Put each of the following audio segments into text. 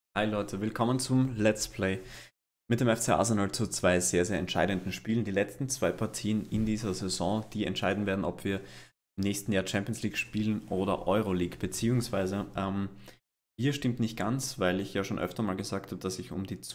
Hi Leute, willkommen zum Let's Play mit dem FC Arsenal zu zwei sehr, sehr entscheidenden Spielen. Die letzten zwei Partien in dieser Saison, die entscheiden werden, ob wir im nächsten Jahr Champions League spielen oder Euroleague. Beziehungsweise, hier stimmt nicht ganz, weil ich ja schon öfter mal gesagt habe, dass ich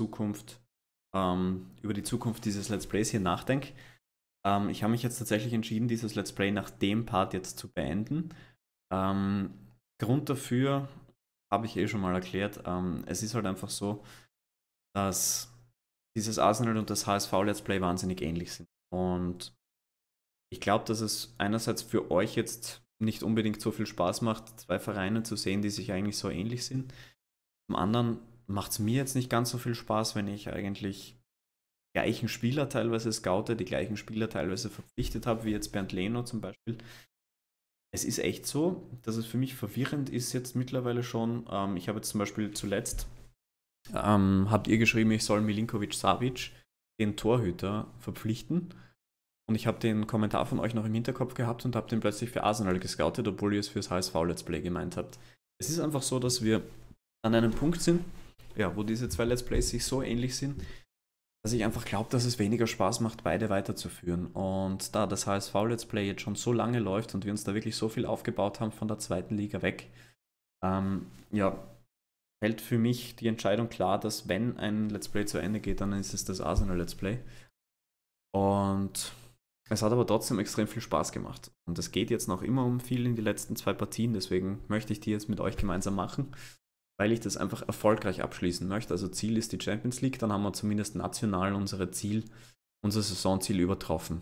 über die Zukunft dieses Let's Plays hier nachdenke. Ich habe mich jetzt tatsächlich entschieden, dieses Let's Play nach dem Part jetzt zu beenden. Ähm, Grund dafür habe ich eh schon mal erklärt. Es ist halt einfach so, dass dieses Arsenal und das HSV Let's Play wahnsinnig ähnlich sind. Und ich glaube, dass es einerseits für euch jetzt nicht unbedingt so viel Spaß macht, zwei Vereine zu sehen, die sich eigentlich so ähnlich sind. Zum anderen macht es mir jetzt nicht ganz so viel Spaß, wenn ich eigentlich gleichen Spieler teilweise scoute, die gleichen Spieler teilweise verpflichtet habe, wie jetzt Bernd Leno zum Beispiel. Es ist echt so, dass es für mich verwirrend ist jetzt mittlerweile schon. Ich habe jetzt zum Beispiel zuletzt, habt ihr geschrieben, ich soll Milinkovic-Savic, den Torhüter, verpflichten. Und ich habe den Kommentar von euch noch im Hinterkopf gehabt und habe den plötzlich für Arsenal gescoutet, obwohl ihr es fürs HSV Let's Play gemeint habt. Es ist einfach so, dass wir an einem Punkt sind, ja, wo diese zwei Let's Plays sich so ähnlich sind, dass ich einfach glaube, dass es weniger Spaß macht, beide weiterzuführen. Und da das HSV Let's Play jetzt schon so lange läuft und wir uns da wirklich so viel aufgebaut haben von der zweiten Liga weg, ja, fällt für mich die Entscheidung klar, dass wenn ein Let's Play zu Ende geht, dann ist es das Arsenal Let's Play. Und es hat aber trotzdem extrem viel Spaß gemacht. Und es geht jetzt noch immer um viel in die letzten zwei Partien, deswegen möchte ich die jetzt mit euch gemeinsam machen, weil ich das einfach erfolgreich abschließen möchte. Also Ziel ist die Champions League, dann haben wir zumindest national unser Saisonziel übertroffen.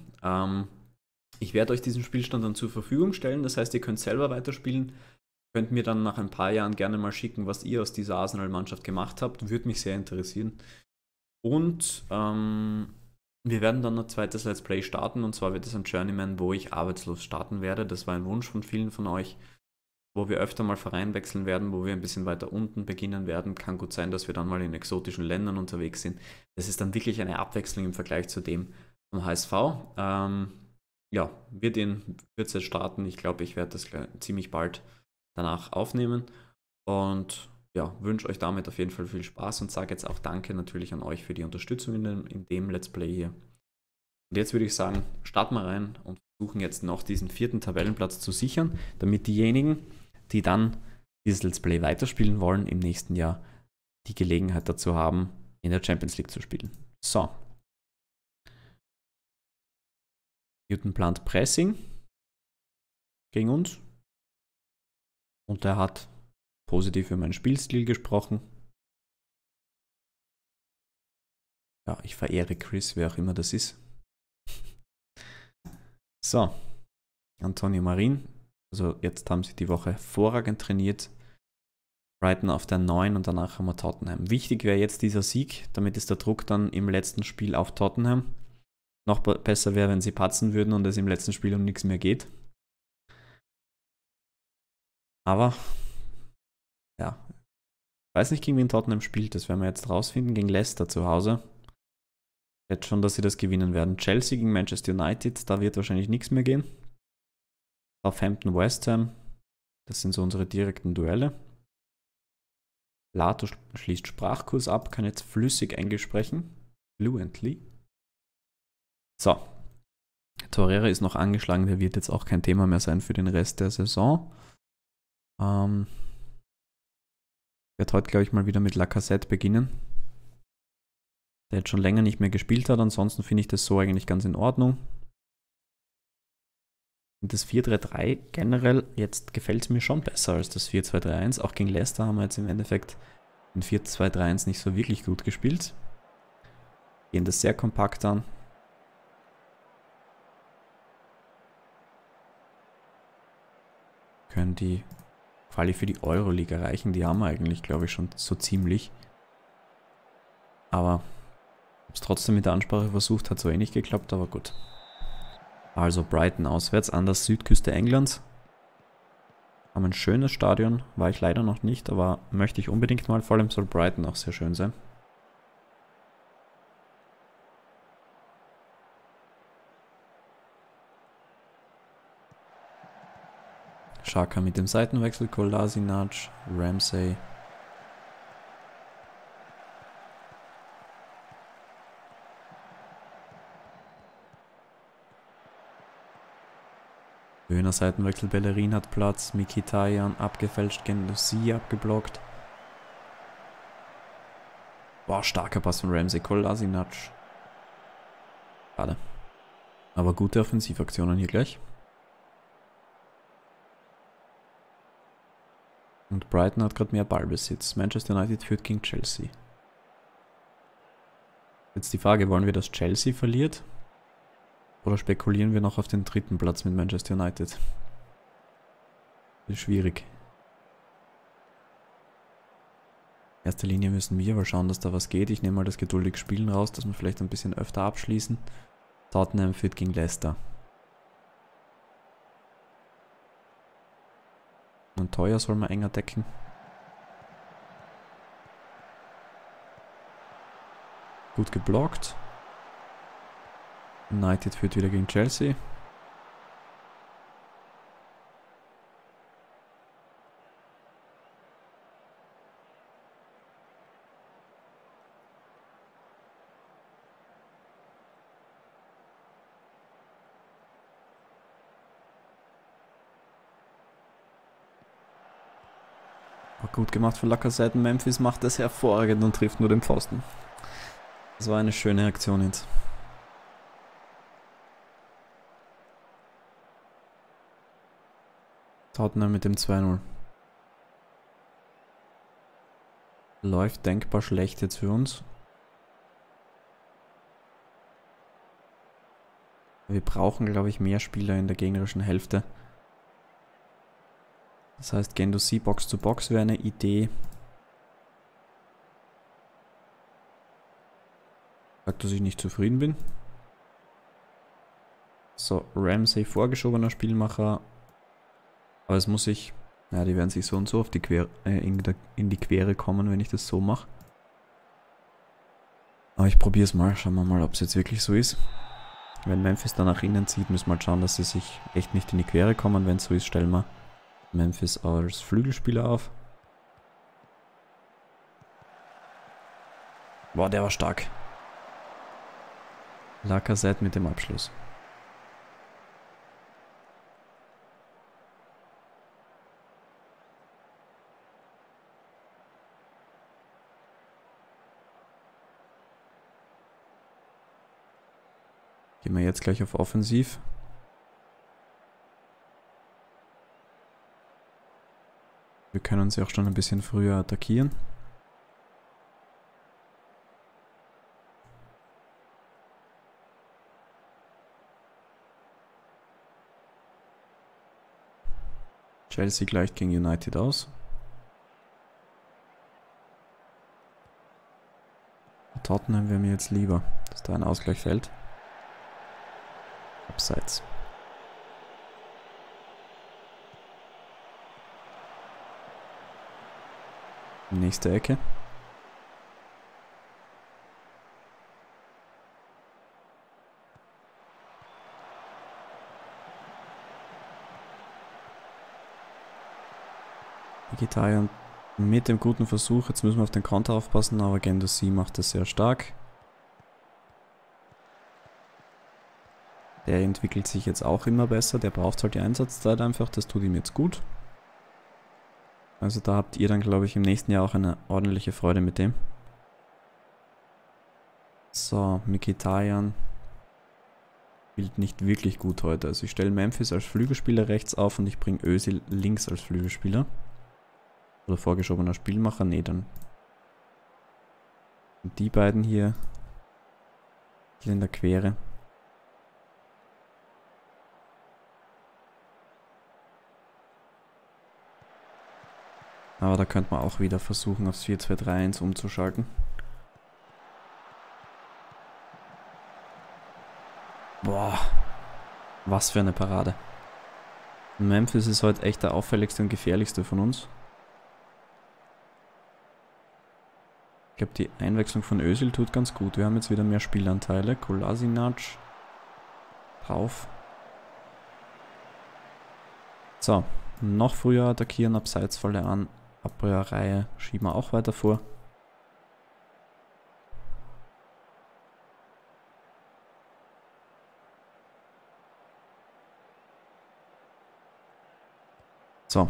Ich werde euch diesen Spielstand dann zur Verfügung stellen, das heißt, ihr könnt selber weiterspielen, könnt mir dann nach ein paar Jahren gerne mal schicken, was ihr aus dieser Arsenal-Mannschaft gemacht habt, würde mich sehr interessieren. Und wir werden dann ein zweites Let's Play starten, und zwar wird es ein Journeyman, wo ich arbeitslos starten werde. Das war ein Wunsch von vielen von euch, wo wir öfter mal Verein wechseln werden, wo wir ein bisschen weiter unten beginnen werden. Kann gut sein, dass wir dann mal in exotischen Ländern unterwegs sind. Das ist dann wirklich eine Abwechslung im Vergleich zu dem vom HSV. Ja, wird in Kürze starten. Ich glaube, ich werde das ziemlich bald danach aufnehmen. Und ja, wünsche euch damit auf jeden Fall viel Spaß und sage jetzt auch Danke natürlich an euch für die Unterstützung in dem Let's Play hier. Und jetzt würde ich sagen, starten wir rein und versuchen jetzt noch diesen vierten Tabellenplatz zu sichern, damit diejenigen, die dann dieses Let's Play weiterspielen wollen, im nächsten Jahr die Gelegenheit dazu haben, in der Champions League zu spielen. So. Newton plant Pressing gegen uns. Und er hat positiv über meinen Spielstil gesprochen. Ja, ich verehre Chris, wer auch immer das ist. So, Antonio Marin. Also jetzt haben sie die Woche hervorragend trainiert. Brighton auf der 9 und danach haben wir Tottenham. Wichtig wäre jetzt dieser Sieg, damit ist der Druck dann im letzten Spiel auf Tottenham. Noch besser wäre, wenn sie patzen würden und es im letzten Spiel um nichts mehr geht. Aber, ja, ich weiß nicht, gegen wen Tottenham spielt. Das werden wir jetzt rausfinden. Gegen Leicester zu Hause. Jetzt schon, dass sie das gewinnen werden. Chelsea gegen Manchester United, da wird wahrscheinlich nichts mehr gehen. Southampton, West Ham, das sind so unsere direkten Duelle. Lato schließt Sprachkurs ab, kann jetzt flüssig Englisch sprechen. Fluently. So. Torreira ist noch angeschlagen, der wird jetzt auch kein Thema mehr sein für den Rest der Saison. Werde heute, glaube ich, mal wieder mit Lacazette beginnen. Der jetzt schon länger nicht mehr gespielt hat, ansonsten finde ich das so eigentlich ganz in Ordnung. Und das 4-3-3 generell, jetzt gefällt es mir schon besser als das 4-2-3-1. Auch gegen Leicester haben wir jetzt im Endeffekt in 4-2-3-1 nicht so wirklich gut gespielt. Gehen das sehr kompakt an. Können die Quali für die Euroleague erreichen. Die haben wir eigentlich, glaube ich, schon so ziemlich. Aber ich habe es trotzdem mit der Ansprache versucht, hat so eh nicht geklappt, aber gut. Also Brighton auswärts an der Südküste Englands. Haben ein schönes Stadion, war ich leider noch nicht, aber möchte ich unbedingt mal, vor allem soll Brighton auch sehr schön sein. Xhaka mit dem Seitenwechsel, Kolasinac, Ramsey. Schöner Seitenwechsel, Bellerin hat Platz, Mkhitaryan abgefälscht, Guendouzi abgeblockt. Boah, starker Pass von Ramsey, Kolasinac. Schade. Aber gute Offensivaktionen hier gleich. Und Brighton hat gerade mehr Ballbesitz. Manchester United führt gegen Chelsea. Jetzt die Frage, wollen wir, dass Chelsea verliert? Oder spekulieren wir noch auf den dritten Platz mit Manchester United? Das ist schwierig. In erster Linie müssen wir aber schauen, dass da was geht. Ich nehme mal das geduldige Spielen raus, dass wir vielleicht ein bisschen öfter abschließen. Tottenham führt gegen Leicester. Und teuer soll man enger decken. Gut geblockt. United führt wieder gegen Chelsea. Gut gemacht von Lacazette. Memphis macht das hervorragend und trifft nur den Pfosten. Das war eine schöne Aktion jetzt. Tottenham mit dem 2-0. Läuft denkbar schlecht jetzt für uns. Wir brauchen, glaube ich, mehr Spieler in der gegnerischen Hälfte. Das heißt, Guendouzi Box zu Box wäre eine Idee. Sagt, dass ich nicht zufrieden bin. So, Ramsey vorgeschobener Spielmacher. Aber es muss sich... Ja, die werden sich so und so auf die in die Quere kommen, wenn ich das so mache. Aber ich probiere es mal. Schauen wir mal, ob es jetzt wirklich so ist. Wenn Memphis da nach innen zieht, müssen wir halt schauen, dass sie sich echt nicht in die Quere kommen. Wenn es so ist, stellen wir Memphis als Flügelspieler auf. Boah, der war stark. Lacazette mit dem Abschluss. Gehen wir jetzt gleich auf Offensiv. Wir können sie auch schon ein bisschen früher attackieren. Chelsea gleicht gegen United aus. Tottenham wäre mir jetzt lieber, dass da ein Ausgleich fällt. Abseits. Nächste Ecke. Mkhitaryan mit dem guten Versuch. Jetzt müssen wir auf den Konter aufpassen, aber Guendouzi macht das sehr stark. Der entwickelt sich jetzt auch immer besser. Der braucht halt die Einsatzzeit einfach. Das tut ihm jetzt gut. Also da habt ihr dann, glaube ich, im nächsten Jahr auch eine ordentliche Freude mit dem. So, Mkhitaryan spielt nicht wirklich gut heute. Also ich stelle Memphis als Flügelspieler rechts auf und ich bringe Özil links als Flügelspieler. Oder vorgeschobener Spielmacher. Nee, dann sind die beiden hier in der Quere. Aber da könnte man auch wieder versuchen, aufs 4-2-3-1 umzuschalten. Boah, was für eine Parade. Memphis ist heute echt der auffälligste und gefährlichste von uns. Ich glaube, die Einwechslung von Özil tut ganz gut. Wir haben jetzt wieder mehr Spielanteile. Kolasinac drauf. So, noch früher attackieren, Abseitsfalle an. Abwehrreihe schieben wir auch weiter vor. So.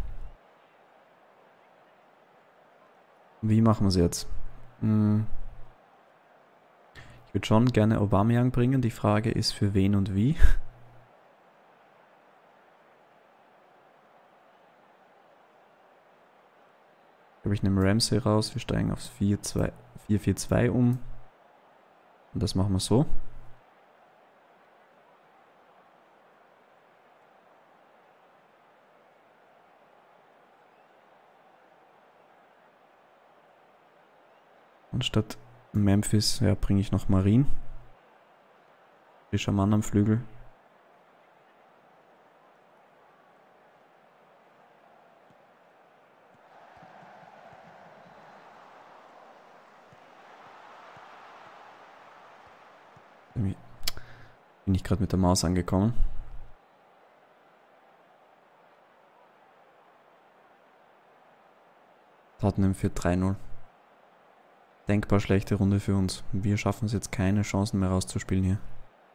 Wie machen wir es jetzt? Ich würde schon gerne Aubameyang bringen. Die Frage ist, für wen und wie. Ich nehme Ramsey raus. Wir steigen aufs 4-4-2 um. Und das machen wir so. Und statt Memphis, ja, bringe ich noch Marin. Frischer Mann am Flügel. Bin ich gerade mit der Maus angekommen. Tottenham für 3-0. Denkbar schlechte Runde für uns. Wir schaffen es jetzt keine Chancen mehr rauszuspielen hier.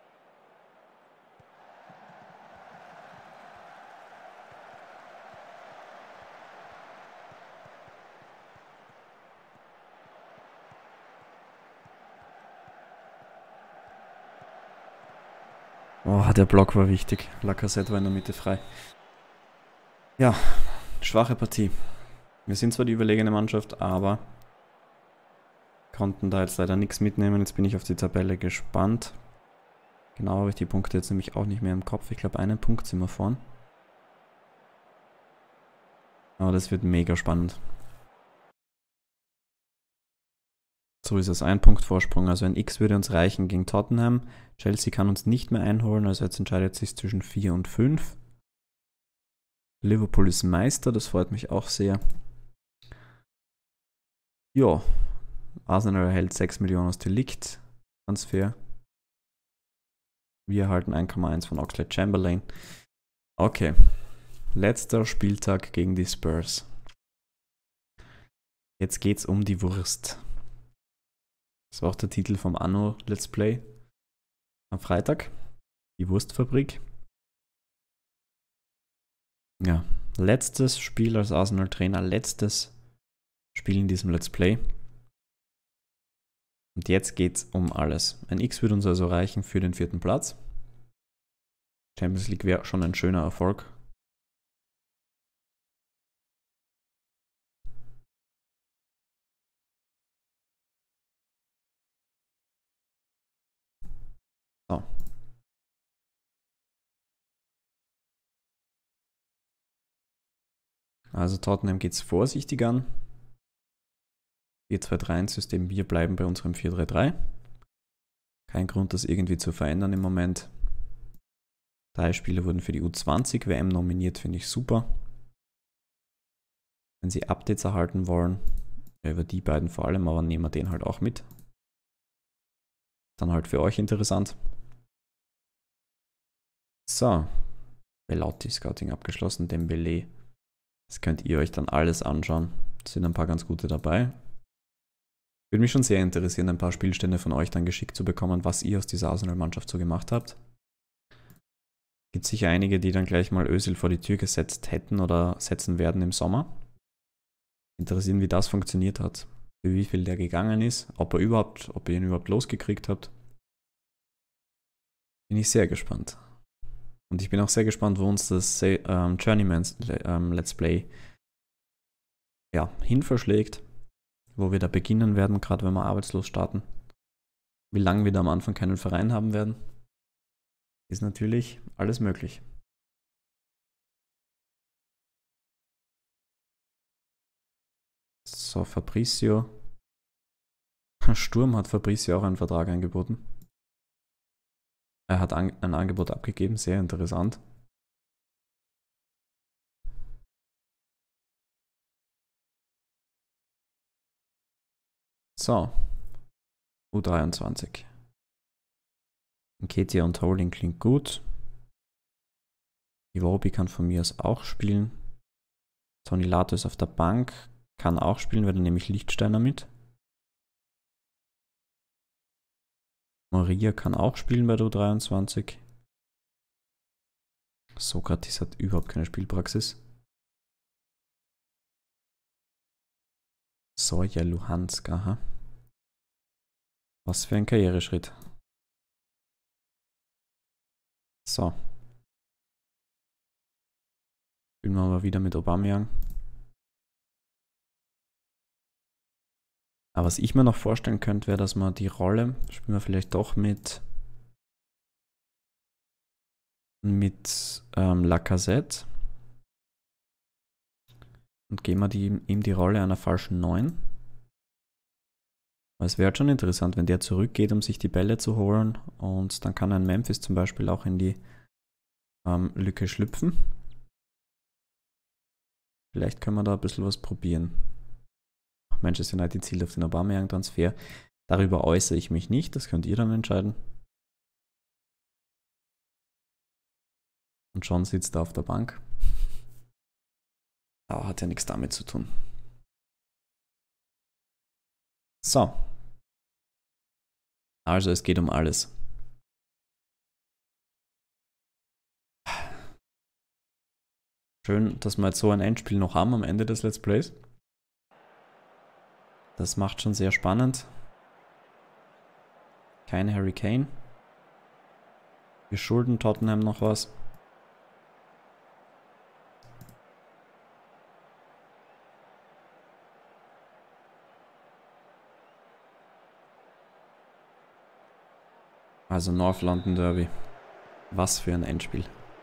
Oh, der Block war wichtig. Lacazette war in der Mitte frei. Ja, schwache Partie. Wir sind zwar die überlegene Mannschaft, aber konnten da jetzt leider nichts mitnehmen. Jetzt bin ich auf die Tabelle gespannt. Genau habe ich die Punkte jetzt nämlich auch nicht mehr im Kopf. Ich glaube, einen Punkt sind wir vorn. Aber das wird mega spannend. So ist es, ein Punkt Vorsprung. Also ein X würde uns reichen gegen Tottenham. Chelsea kann uns nicht mehr einholen, also jetzt entscheidet sich zwischen 4 und 5. Liverpool ist Meister, das freut mich auch sehr. Ja, Arsenal erhält 6 Millionen aus Delikt. Transfer. Wir erhalten 1,1 von Oxlade-Chamberlain. Okay, letzter Spieltag gegen die Spurs. Jetzt geht's um die Wurst. Das war auch der Titel vom Anno Let's Play. Am Freitag. Die Wurstfabrik. Ja, letztes Spiel als Arsenal-Trainer. Letztes Spiel in diesem Let's Play. Und jetzt geht's um alles. Ein X wird uns also reichen für den 4. Platz. Champions League wäre schon ein schöner Erfolg. So. Also Tottenham geht es vorsichtig an. 4-2-3-1-System, wir bleiben bei unserem 4-3-3. Kein Grund, das irgendwie zu verändern im Moment. 3 Spieler wurden für die U20 WM nominiert, finde ich super. Wenn Sie Updates erhalten wollen, ja, über die beiden vor allem, aber nehmen wir den halt auch mit. Dann halt für euch interessant. So, Belotti Scouting abgeschlossen, Dembele. Das könnt ihr euch dann alles anschauen. Es sind ein paar ganz gute dabei. Würde mich schon sehr interessieren, ein paar Spielstände von euch dann geschickt zu bekommen, was ihr aus dieser Arsenal-Mannschaft so gemacht habt. Gibt sicher einige, die dann gleich mal Özil vor die Tür gesetzt hätten oder setzen werden im Sommer. Interessieren, wie das funktioniert hat. Für wie viel der gegangen ist, ob ihr ihn überhaupt losgekriegt habt. Bin ich sehr gespannt. Und ich bin auch sehr gespannt, wo uns das Journeyman's Let's Play hin verschlägt. Wo wir da beginnen werden, gerade wenn wir arbeitslos starten. Wie lange wir da am Anfang keinen Verein haben werden. Ist natürlich alles möglich. So, Fabrizio. Sturm hat Fabrizio auch einen Vertrag angeboten. Er hat ein Angebot abgegeben, sehr interessant. So, U23. Nketiah und Holding klingt gut. Iwobi kann von mir aus auch spielen. Toni Lato ist auf der Bank, kann auch spielen, weil dann nehme ich Lichtsteiner mit. Maria kann auch spielen bei der U23. Sokratis hat überhaupt keine Spielpraxis. Soja Luhansk, aha. Was für ein Karriereschritt. So. Spielen wir aber wieder mit Aubameyang. Aber was ich mir noch vorstellen könnte, wäre, dass man die Rolle, spielen wir vielleicht doch mit Lacazette. Und geben wir ihm die Rolle einer falschen 9. Aber es wäre schon interessant, wenn der zurückgeht, um sich die Bälle zu holen. Und dann kann ein Memphis zum Beispiel auch in die Lücke schlüpfen. Vielleicht können wir da ein bisschen was probieren. Manchester United zielt auf den Aubameyang-Transfer. Darüber äußere ich mich nicht, das könnt ihr dann entscheiden. Und John sitzt da auf der Bank. Aber hat ja nichts damit zu tun. So. Also es geht um alles. Schön, dass wir jetzt so ein Endspiel noch haben am Ende des Let's Plays. Das macht schon sehr spannend. Kein Harry Kane. Wir schulden Tottenham noch was. Also North London Derby. Was für ein Endspiel.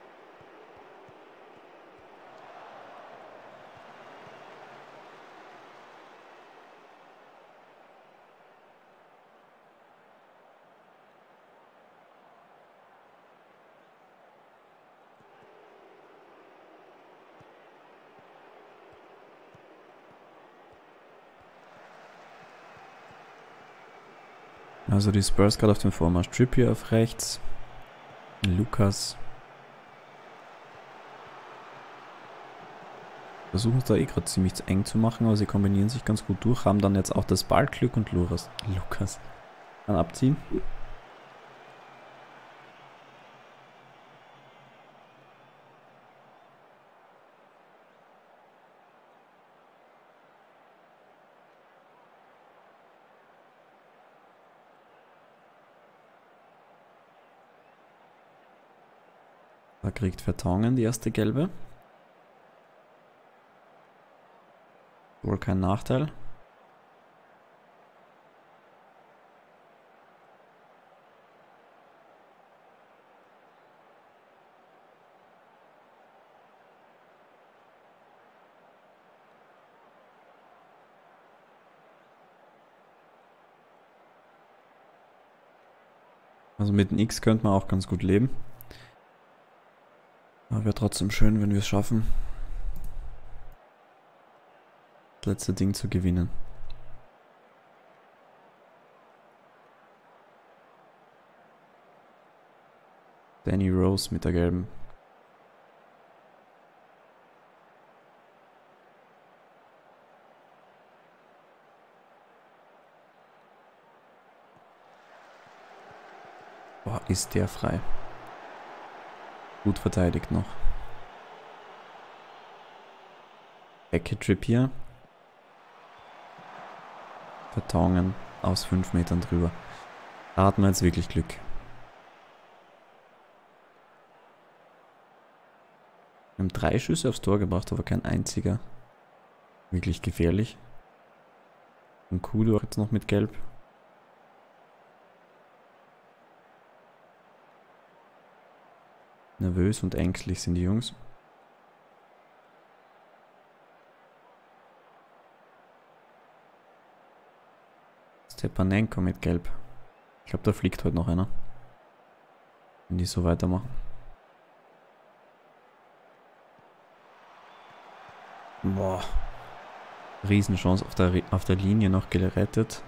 Also die Spurs gerade auf dem Vormarsch. Trippier auf rechts. Lukas. Versuchen es da eh gerade ziemlich eng zu machen, aber sie kombinieren sich ganz gut durch. Haben dann jetzt auch das Ballglück und Lukas dann abziehen. Da kriegt Vertongen die erste gelbe. Wohl kein Nachteil. Also mit dem X könnte man auch ganz gut leben. Aber wäre trotzdem schön, wenn wir es schaffen, das letzte Ding zu gewinnen. Danny Rose mit der gelben. Boah, ist der frei. Gut verteidigt noch. Ecke Trippier. Vertongen aus 5 Metern drüber. Da hat man jetzt wirklich Glück. Wir haben 3 Schüsse aufs Tor gebracht, aber kein einziger wirklich gefährlich. Und Kudo jetzt noch mit Gelb. Nervös und ängstlich sind die Jungs. Stepanenko mit Gelb. Ich glaube, da fliegt heute noch einer. Wenn die so weitermachen. Boah. Riesenchance auf der Linie noch gerettet.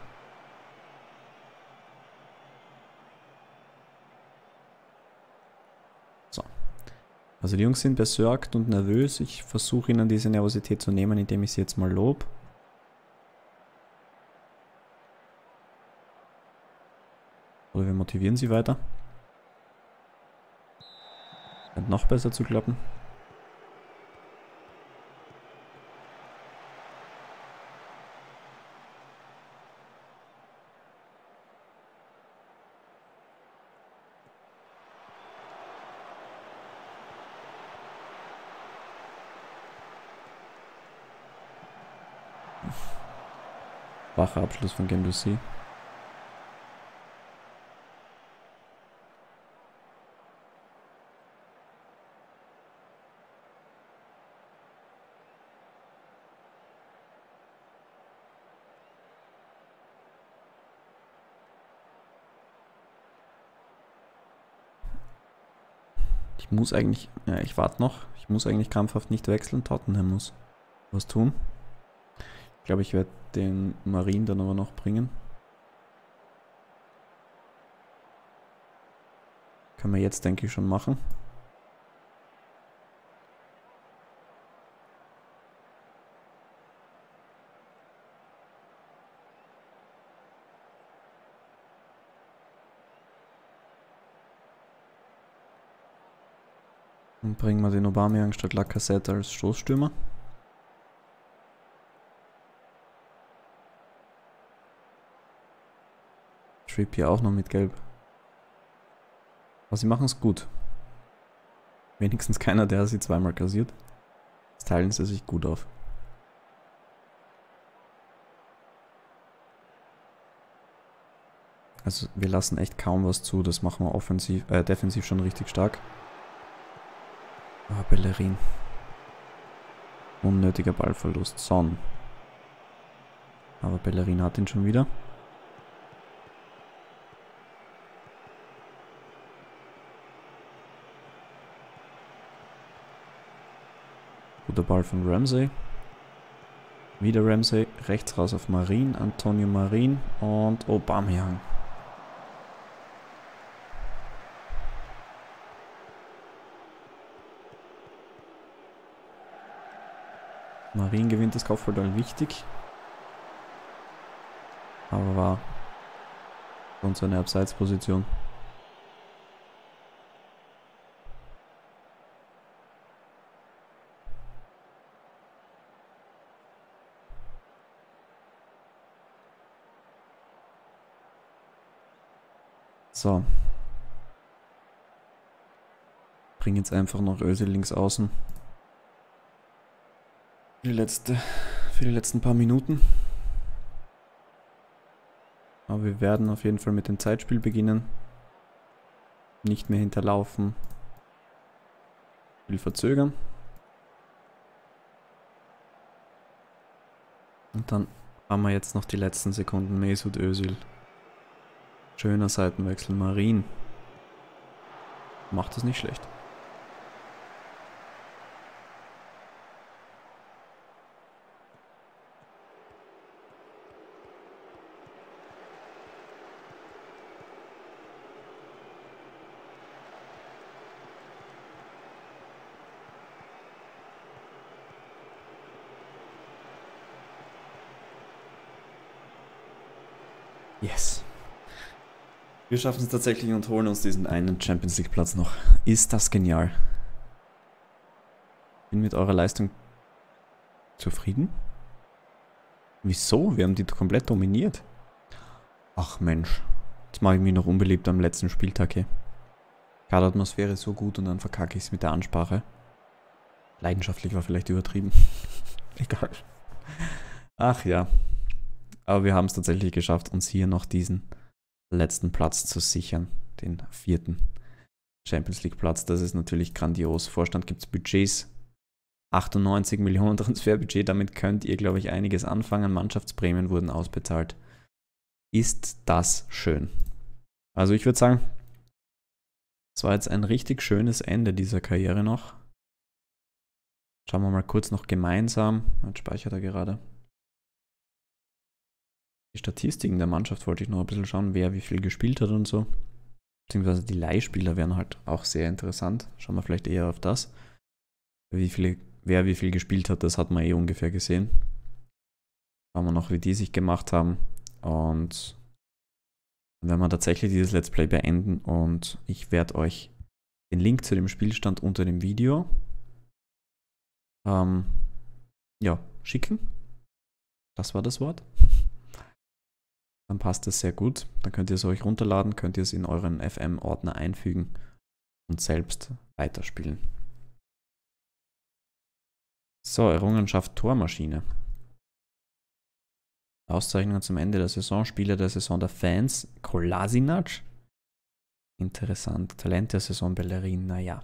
So. Also die Jungs sind besorgt und nervös. Ich versuche ihnen diese Nervosität zu nehmen, indem ich sie jetzt mal lobe. Oder wir motivieren sie weiter. Scheint noch besser zu klappen. Schwacher Abschluss von Guendouzi. Ich muss eigentlich, ja, ich warte noch. Ich muss eigentlich krampfhaft nicht wechseln. Tottenham muss was tun. Ich glaube, ich werde den Marin dann aber noch bringen. Kann man jetzt, denke ich, schon machen. Und bringen wir den Aubameyang statt Lacazette als Stoßstürmer. Trippier auch noch mit Gelb. Aber sie machen es gut. Wenigstens keiner, der sie zweimal kassiert. Jetzt teilen sie sich gut auf. Also wir lassen echt kaum was zu. Das machen wir offensiv, defensiv schon richtig stark. Ah, Bellerin. Unnötiger Ballverlust. Son. Aber Bellerin hat ihn schon wieder. Guter Ball von Ramsey. Wieder Ramsey. Rechts raus auf Marin. Antonio Marin und Aubameyang. Marin gewinnt das Kopfballduell wichtig. Aber war sonst eine Abseitsposition. So. Bring jetzt einfach noch Özil links außen. Für die letzten paar Minuten. Aber wir werden auf jeden Fall mit dem Zeitspiel beginnen. Nicht mehr hinterlaufen. Will verzögern. Und dann haben wir jetzt noch die letzten Sekunden. Mesut Özil. Schöner Seitenwechsel. Marin. Macht das nicht schlecht. Yes. Wir schaffen es tatsächlich und holen uns diesen einen Champions League Platz noch. Ist das genial. Bin mit eurer Leistung zufrieden? Wieso? Wir haben die komplett dominiert. Ach Mensch. Jetzt mache ich mich noch unbeliebt am letzten Spieltag hier. Kaderatmosphäre ist so gut und dann verkacke ich es mit der Ansprache. Leidenschaftlich war vielleicht übertrieben. Egal. Ach ja. Aber wir haben es tatsächlich geschafft, uns hier noch diesen letzten Platz zu sichern. Den 4. Champions League Platz. Das ist natürlich grandios. Vorstand gibt es Budgets. 98 Millionen Transferbudget. Damit könnt ihr, glaube ich, einiges anfangen. Mannschaftsprämien wurden ausbezahlt. Ist das schön. Also ich würde sagen, es war jetzt ein richtig schönes Ende dieser Karriere noch. Schauen wir mal kurz noch gemeinsam. Jetzt speichert er gerade. Die Statistiken der Mannschaft wollte ich noch ein bisschen schauen, wer wie viel gespielt hat und so. Beziehungsweise die Leihspieler wären halt auch sehr interessant. Schauen wir vielleicht eher auf das. Wer wie viel gespielt hat, das hat man eh ungefähr gesehen. Schauen wir noch, wie die sich gemacht haben. Und dann werden wir tatsächlich dieses Let's Play beenden. Und ich werde euch den Link zu dem Spielstand unter dem Video schicken. Das war das Wort. Dann passt das sehr gut. Dann könnt ihr es euch runterladen, könnt ihr es in euren FM-Ordner einfügen und selbst weiterspielen. So, Errungenschaft Tormaschine. Auszeichnungen zum Ende der Saison, Spieler der Saison der Fans, Kolasinac. Interessant. Talent der Saison, Bellerin, naja.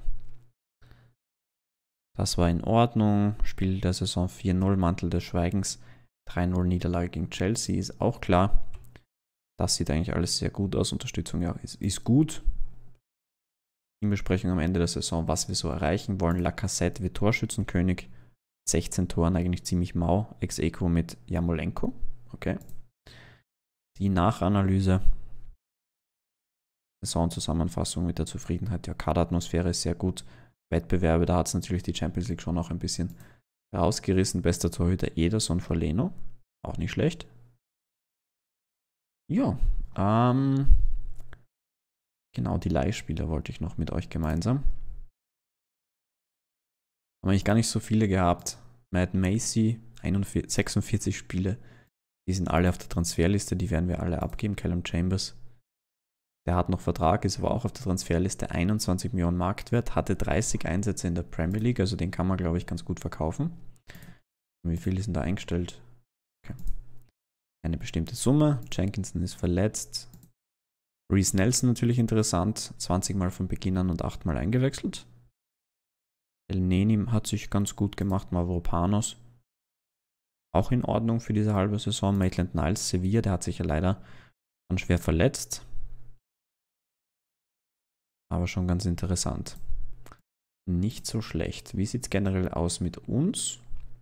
Das war in Ordnung. Spiel der Saison 4-0, Mantel des Schweigens. 3-0 Niederlage gegen Chelsea, ist auch klar. Das sieht eigentlich alles sehr gut aus. Unterstützung ja, ist gut. Teambesprechung am Ende der Saison, was wir so erreichen wollen. Lacazette wird Torschützenkönig. 16 Toren, eigentlich ziemlich mau. Ex-Equo mit Jarmolenko. Okay. Die Nachanalyse. Saisonzusammenfassung mit der Zufriedenheit. Ja, Kaderatmosphäre ist sehr gut. Wettbewerbe, da hat es natürlich die Champions League schon auch ein bisschen rausgerissen. Bester Torhüter Ederson vor Leno. Auch nicht schlecht. Ja, genau, die Leihspieler wollte ich noch mit euch gemeinsam. Haben eigentlich gar nicht so viele gehabt. Matt Macy, 46 Spiele. Die sind alle auf der Transferliste, die werden wir alle abgeben. Callum Chambers, der hat noch Vertrag, ist aber auch auf der Transferliste. 21 Millionen Marktwert, hatte 30 Einsätze in der Premier League, also den kann man, glaube ich, ganz gut verkaufen. Wie viel ist denn da eingestellt? Okay. Eine bestimmte Summe. Jenkinson ist verletzt. Reece Nelson natürlich interessant. 20 Mal von Beginn an und 8 Mal eingewechselt. El Neni hat sich ganz gut gemacht. Mavropanos auch in Ordnung für diese halbe Saison. Maitland Niles, Sevilla, der hat sich ja leider dann schwer verletzt. Aber schon ganz interessant. Nicht so schlecht. Wie sieht es generell aus mit uns?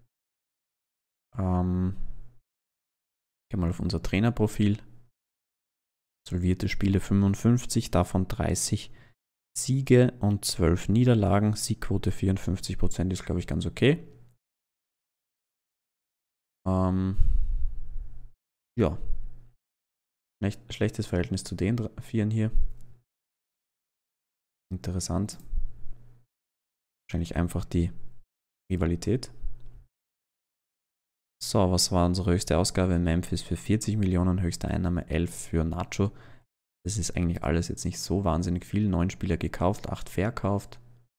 Gehen wir mal auf unser Trainerprofil. Absolvierte Spiele 55, davon 30 Siege und 12 Niederlagen. Siegquote 54% ist, glaube ich, ganz okay. Ja. Schlechtes Verhältnis zu den Vieren hier. Interessant. Wahrscheinlich einfach die Rivalität. So, was war unsere höchste Ausgabe? Memphis für 40 Millionen, höchste Einnahme 11 für Nacho. Das ist eigentlich alles jetzt nicht so wahnsinnig viel. 9 Spieler gekauft, 8 verkauft.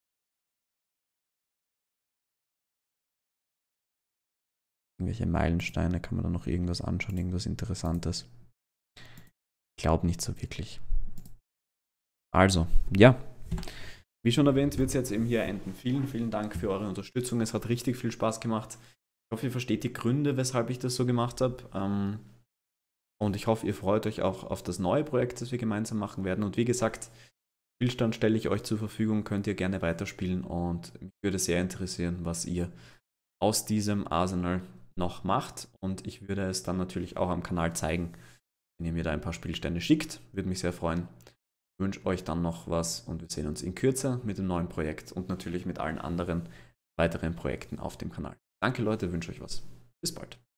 Irgendwelche Meilensteine, kann man da noch irgendwas anschauen, irgendwas Interessantes? Ich glaube nicht so wirklich. Also, ja. Wie schon erwähnt, wird es jetzt eben hier enden. Vielen, vielen Dank für eure Unterstützung. Es hat richtig viel Spaß gemacht. Ich hoffe, ihr versteht die Gründe, weshalb ich das so gemacht habe. Und ich hoffe, ihr freut euch auch auf das neue Projekt, das wir gemeinsam machen werden. Und wie gesagt, Spielstand stelle ich euch zur Verfügung, könnt ihr gerne weiterspielen. Und mich würde sehr interessieren, was ihr aus diesem Arsenal noch macht. Und ich würde es dann natürlich auch am Kanal zeigen, wenn ihr mir da ein paar Spielstände schickt. Würde mich sehr freuen. Ich wünsche euch dann noch was und wir sehen uns in Kürze mit dem neuen Projekt und natürlich mit allen anderen weiteren Projekten auf dem Kanal. Danke Leute, wünsche euch was. Bis bald.